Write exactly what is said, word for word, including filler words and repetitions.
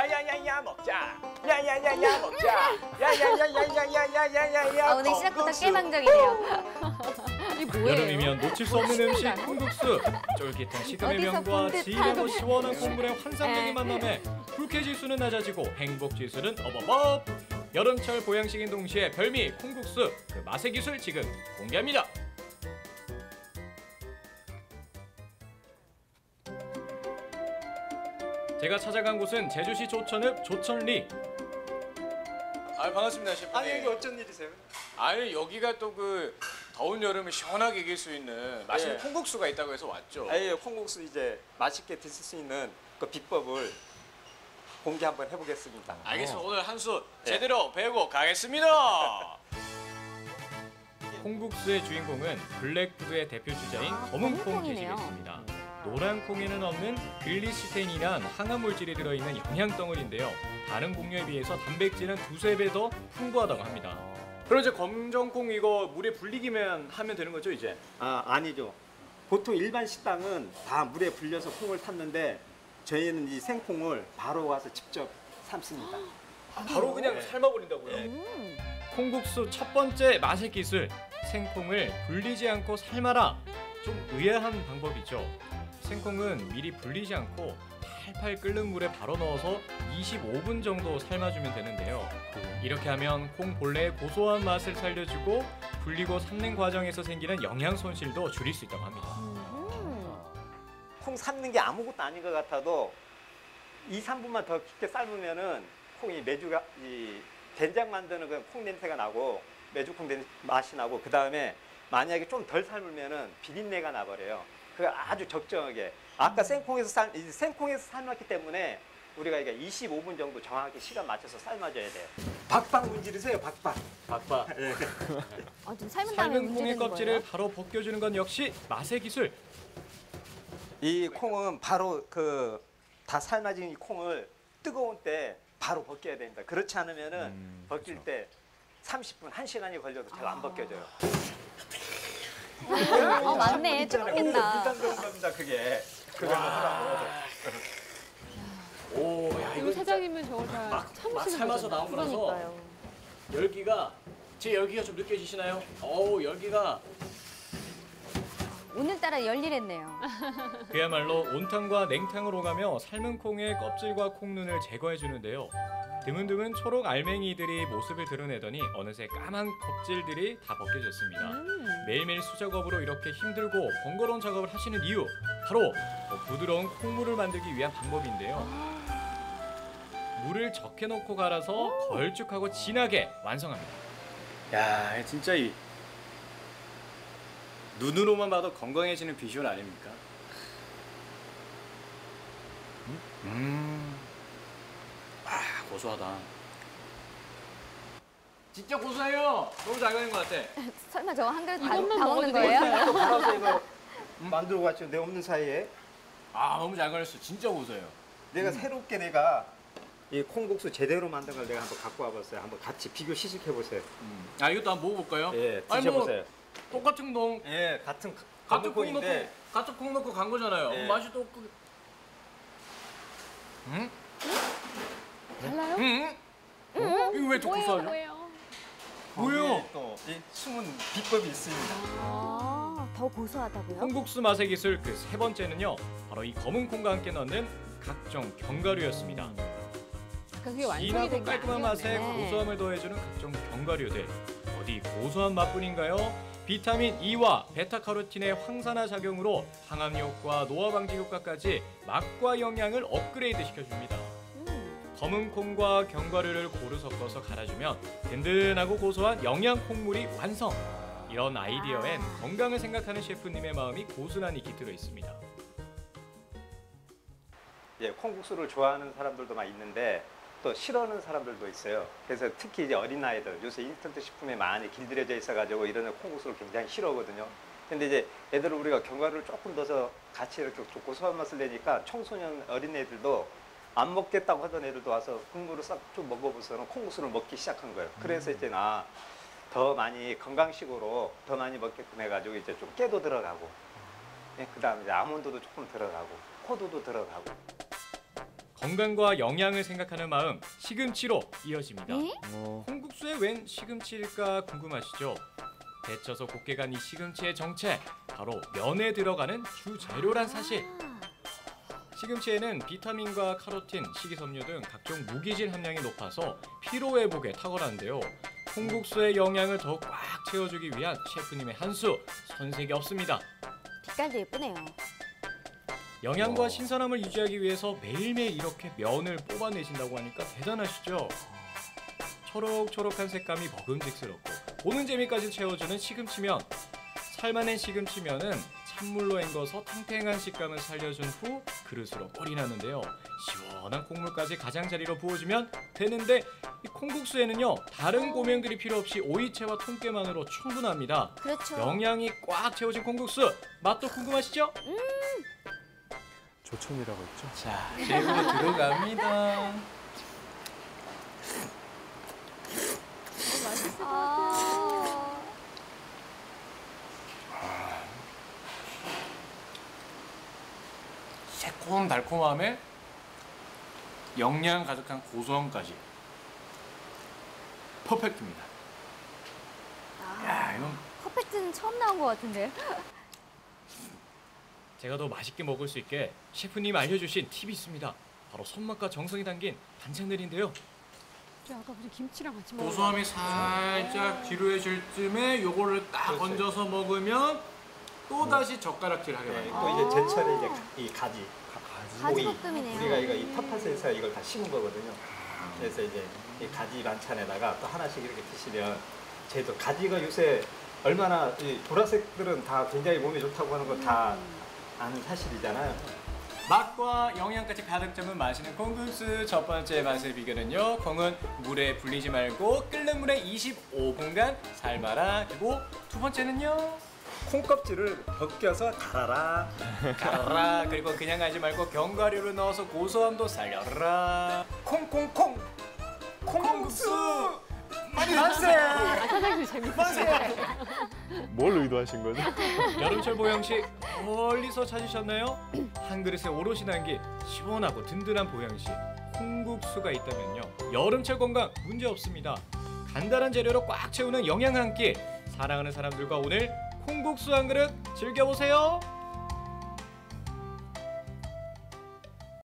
야야야야 먹자. 야야야야 먹자. 야야야야야야야야야야. 아, 오늘 시작부터 깨방정이네요. 이게 뭐예요? 여름이면 놓칠 수 없는 음식 콩국수. 쫄깃한 식감의 명과 진하고 시원한 콩물의 환상적인 만남에 불쾌지수는 낮아지고 행복지수는 어버버. 여름철 보양식인 동시에 별미 콩국수 그 맛의 기술 지금 공개합니다. 제가 찾아간 곳은 제주시 조천읍 조천리. 아 반갑습니다 셰프님. 아니 여기 어쩐 일이세요? 아니 여기가 또 그 더운 여름에 시원하게 이길 수 있는 맛있는 네. 콩국수가 있다고 해서 왔죠. 아예 콩국수 이제 맛있게 드실 수 있는 그 비법을 공개 한번 해보겠습니다. 알겠습니다. 오늘 한 수 네. 제대로 배우고 가겠습니다. 콩국수의 주인공은 블랙푸드의 대표 주자인 아, 검은 콩 검은콩이네요. 계시겠습니다. 노란 콩에는 없는 글리시텐이란 항암 물질이 들어있는 영양 덩어리인데요. 다른 콩류에 비해서 단백질은 두세 배 더 풍부하다고 합니다. 그럼 이제 검정콩 이거 물에 불리기만 하면 되는 거죠 이제? 아 아니죠. 보통 일반 식당은 다 물에 불려서 콩을 탔는데 저희는 이 생콩을 바로 와서 직접 삶습니다. 아, 바로 그냥 네. 삶아버린다고요? 음. 콩국수 첫 번째 맛의 기술, 생콩을 불리지 않고 삶아라. 좀 의아한 방법이죠. 생콩은 미리 불리지 않고 팔팔 끓는 물에 바로 넣어서 이십오 분 정도 삶아주면 되는데요. 이렇게 하면 콩 본래의 고소한 맛을 살려주고 불리고 삶는 과정에서 생기는 영양 손실도 줄일 수 있다고 합니다. 음. 콩 삶는 게 아무것도 아닌 것 같아도 이, 삼 분만 더 깊게 삶으면은 콩이 메주가 이 된장 만드는 그 콩 냄새가 나고 메주콩 냄새 맛이 나고 그 다음에 만약에 좀 덜 삶으면은 비린내가 나버려요. 그 아주 적정하게. 아까 생콩에서 삶 생콩에서 삶았기 때문에 우리가 이게 이십오 분 정도 정확하게 시간 맞춰서 삶아줘야 돼요. 박박 문지르세요, 박박. 박박. 예. 아, 좀 삶은 다음에 삶은 콩의 문지르는 껍질을 거예요? 바로 벗겨주는 건 역시 맛의 기술. 이 콩은 바로 그 다 삶아진 이 콩을 뜨거운 때 바로 벗겨야 됩니다. 그렇지 않으면은 음, 벗길 그렇죠. 때 삼십 분, 한 시간이 걸려도 잘 안 벗겨져요. 어, 맞네. 뜯긴다. 일단 그런 겁니다, 그게. 그걸 하라고. 오, 야 이거 사장님은 저걸 다 막 참으시는 삶아서 거잖아요. 나온 거라서 그러니까요. 열기가 제 열기가 좀 느껴지시나요? 어우 열기가 오늘따라 열일했네요. 그야말로 온탕과 냉탕을 오가며 삶은 콩의 껍질과 콩눈을 제거해 주는데요. 드문드문 초록 알맹이들이 모습을 드러내더니 어느새 까만 껍질들이 다 벗겨졌습니다. 음. 매일매일 수작업으로 이렇게 힘들고 번거로운 작업을 하시는 이유, 바로 부드러운 콩물을 만들기 위한 방법인데요. 물을 적게 넣고 갈아서 걸쭉하고 진하게 완성합니다. 야 진짜 이 눈으로만 봐도 건강해지는 비주얼 아닙니까? 음, 아 고소하다. 진짜 고소해요. 너무 잘 가는 것 같아. 설마 저거 한 그릇 다, 이것만 다 먹어도 먹는 거예요? 또 갈아서 이거 만들고 왔죠. 내 없는 사이에. 아 너무 잘 걸렸어. 진짜 고소해요. 내가 새롭게 내가 이 콩국수 제대로 만든 걸 내가 한번 갖고 와봤어요. 한번 같이 비교 시식해 보세요. 음. 아 이것도 한번 먹어볼까요? 예, 아니, 뭐 드셔보세요. 똑같은 동 예, 같은 같은 콩 넣고 콩인데 같은 콩 넣고 간 거잖아요. 예. 맛이 또 그... 응? 달라요? 응? 어? 이거 왜 또 뭐예요, 고소하죠? 뭐예요? 뭐예요? 또이 숨은 비법이 있습니다. 아, 더 고소하다고요? 콩국수 맛의 기술 그 세 번째는요. 바로 이 검은 콩과 함께 넣는 각종 견과류였습니다. 그게 완성이 진하고 된게 깔끔한 맛에 아니었네. 고소함을 더해주는 각종 견과류들. 어디 고소한 맛뿐인가요? 비타민 E와 베타카로틴의 황산화 작용으로 항암 효과, 노화 방지 효과까지 맛과 영양을 업그레이드 시켜줍니다. 음. 검은 콩과 견과류를 고루 섞어서 갈아주면 든든하고 고소한 영양 콩물이 완성! 이런 아이디어엔 건강을 생각하는 셰프님의 마음이 고스란히 깃들어 있습니다. 예, 콩국수를 좋아하는 사람들도 막 있는데 또 싫어하는 사람들도 있어요. 그래서 특히 이제 어린아이들 요새 인스턴트 식품에 많이 길들여져 있어가지고 이런 콩국수를 굉장히 싫어하거든요. 근데 이제 애들을 우리가 견과류를 조금 넣어서 같이 이렇게 좀 고소한 맛을 내니까 청소년 어린애들도 안 먹겠다고 하던 애들도 와서 국물을 싹 좀 먹어보고서는 콩국수를 먹기 시작한 거예요. 그래서 이제 나 더 많이 건강식으로 더 많이 먹게끔 해가지고 이제 좀 깨도 들어가고, 예, 그다음에 이제 아몬드도 조금 들어가고, 호두도 들어가고. 건강과 영양을 생각하는 마음 시금치로 이어집니다. 에? 어, 콩국수에 웬 시금치일까 궁금하시죠? 데쳐서 곱게 간 이 시금치의 정체 바로 면에 들어가는 주 재료란 사실. 시금치에는 비타민과 카로틴, 식이섬유 등 각종 무기질 함량이 높아서 피로 회복에 탁월한데요. 콩국수의 영양을 더 꽉 채워주기 위한 셰프님의 한 수 손색이 없습니다. 빛깔도 예쁘네요. 영양과 와. 신선함을 유지하기 위해서 매일매일 이렇게 면을 뽑아내신다고 하니까 대단하시죠? 초록초록한 색감이 먹음직스럽고 보는 재미까지 채워주는 시금치면. 삶아낸 시금치면은 찬물로 헹궈서 탱탱한 식감을 살려준 후 그릇으로 꼴이 나는데요. 시원한 콩물까지 가장자리로 부어주면 되는데 이 콩국수에는요 다른 고명들이 필요 없이 오이채와 통깨만으로 충분합니다. 그렇죠. 영양이 꽉 채워진 콩국수 맛도 궁금하시죠? 조청이라고 했죠. 자, 재료 들어갑니다. 아, 새콤 달콤함에 영양 가득한 고소함까지 퍼펙트입니다. 야, 이건 퍼펙트는 처음 나온 것 같은데. 제가 더 맛있게 먹을 수 있게 셰프님 알려주신 팁이 있습니다. 바로 손맛과 정성이 담긴 반찬들인데요. 저 아까 무슨 김치랑 같이 먹어. 고소함이 살짝 지루해질 쯤에 요거를 딱 그렇죠. 얹어서 먹으면 또 다시 젓가락질하게 네, 됩니다. 또 이제 제철에 이제 가- 이 가지, 오이. 가지볶음이네요. 우리가 이거 이 텃밭에서 이걸 다 심은 거거든요. 그래서 이제 이 가지 반찬에다가 또 하나씩 이렇게 드시면 저희도 가지가 요새 얼마나 이 보라색들은 다 굉장히 몸에 좋다고 하는 거 다 아는 사실이잖아요. 맛과 영양까지 가득 잡은 맛있는 콩국수 첫 번째 맛의 비결은요. 콩은 물에 불리지 말고 끓는 물에 이십오 분간 삶아라. 그리고 두 번째는요. 콩껍질을 벗겨서 갈아라. 갈아라. 그리고 그냥 하지 말고 견과류를 넣어서 고소함도 살려라. 콩콩콩 콩국수 많이 만세. 아, 사장님 재밌으시네. 뭘 의도하신 거죠? 여름철 보양식 멀리서 찾으셨나요? 한 그릇에 오롯이 남긴 시원하고 든든한 보양식 콩국수가 있다면요 여름철 건강 문제 없습니다. 간단한 재료로 꽉 채우는 영양 한 끼 사랑하는 사람들과 오늘 콩국수 한 그릇 즐겨보세요.